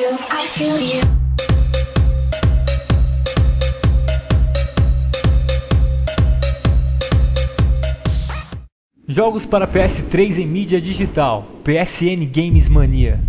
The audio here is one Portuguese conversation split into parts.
I feel you. Jogos para PS3 em mídia digital. PSN Games Mania.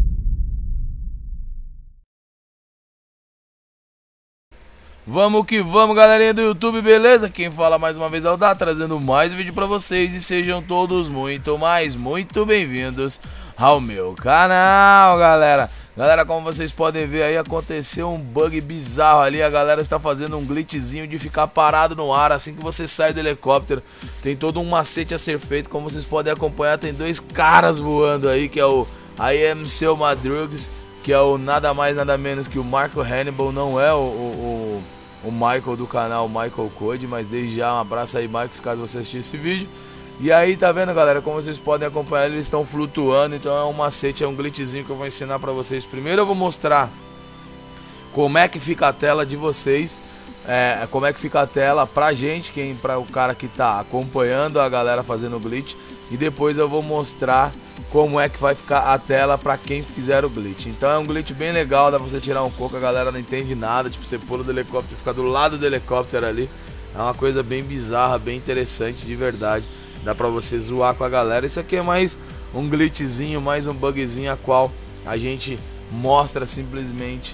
Vamos que vamos, galerinha do YouTube, beleza? Quem fala mais uma vez é o Dá, trazendo mais vídeo pra vocês. E sejam todos muito bem-vindos ao meu canal, galera. Galera, como vocês podem ver aí, aconteceu um bug bizarro ali. A galera está fazendo um glitchzinho de ficar parado no ar assim que você sai do helicóptero. Tem todo um macete a ser feito, como vocês podem acompanhar. Tem dois caras voando aí, que é o I Am Seu Madrugs, que é o nada mais nada menos que o Marco Hannibal. Não é o Michael do canal Michael Code, mas desde já um abraço aí, Michael, caso você assistir esse vídeo. E aí, tá vendo, galera, como vocês podem acompanhar, eles estão flutuando. Então é um macete, é um glitchzinho que eu vou ensinar pra vocês. Primeiro eu vou mostrar como é que fica a tela de vocês, como é que fica a tela pra gente, para o cara que tá acompanhando a galera fazendo o glitch. E depois eu vou mostrar como é que vai ficar a tela pra quem fizer o glitch. Então é um glitch bem legal, dá pra você tirar um coco, a galera não entende nada. Tipo, você pula do helicóptero, fica do lado do helicóptero ali. É uma coisa bem bizarra, bem interessante de verdade. Dá pra você zoar com a galera. Isso aqui é mais um glitchzinho, mais um bugzinho, a qual a gente mostra simplesmente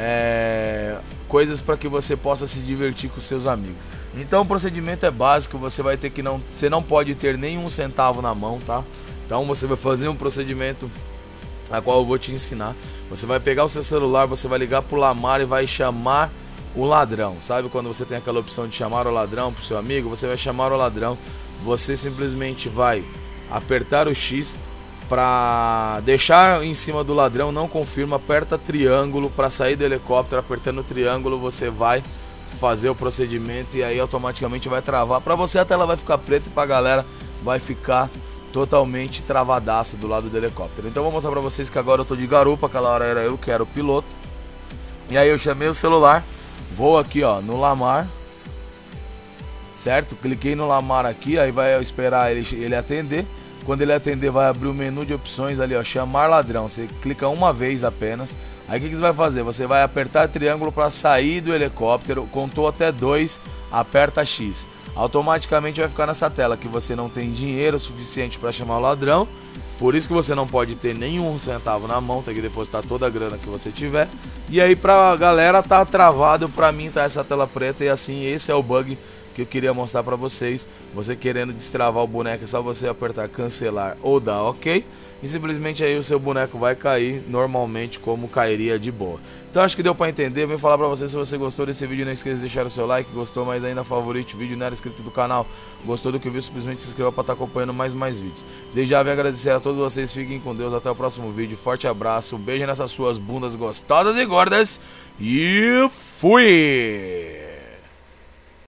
coisas para que você possa se divertir com seus amigos. Então o procedimento é básico, você vai ter que você não pode ter nenhum centavo na mão, tá? Então você vai fazer um procedimento a qual eu vou te ensinar. Você vai pegar o seu celular, você vai ligar pro Lamar e vai chamar o ladrão. Sabe quando você tem aquela opção de chamar o ladrão pro seu amigo? Você vai chamar o ladrão. Você simplesmente vai apertar o X para deixar em cima do ladrão, não confirma, aperta triângulo para sair do helicóptero. Apertando o triângulo você vai fazer o procedimento e aí automaticamente vai travar. Para você a tela vai ficar preta e para a galera vai ficar totalmente travadaço do lado do helicóptero. Então vou mostrar para vocês que agora eu tô de garupa, aquela hora era eu que era o piloto. E aí eu chamei o celular, vou aqui ó no Lamar. Certo? Cliquei no Lamar aqui, aí vai esperar ele atender. Quando ele atender vai abrir o menu de opções ali, ó, chamar ladrão. Você clica uma vez apenas. Aí o que você vai fazer? Você vai apertar triângulo para sair do helicóptero. Contou até 2, aperta X. Automaticamente vai ficar nessa tela que você não tem dinheiro suficiente para chamar o ladrão. Por isso que você não pode ter nenhum centavo na mão, tem que depositar toda a grana que você tiver. E aí pra galera tá travado, pra mim tá essa tela preta. E assim, esse é o bug que eu queria mostrar pra vocês. Você querendo destravar o boneco, é só você apertar cancelar ou dar ok, e simplesmente aí o seu boneco vai cair normalmente como cairia de boa. Então acho que deu pra entender. Vim falar pra você, se você gostou desse vídeo, não esqueça de deixar o seu like. Gostou, mas ainda favorite o vídeo, não era inscrito do canal, gostou do que viu, simplesmente se inscreva pra estar acompanhando mais vídeos. Desde já venho agradecer a todos vocês, fiquem com Deus, até o próximo vídeo, forte abraço, um beijo nessas suas bundas gostosas e gordas, e fui!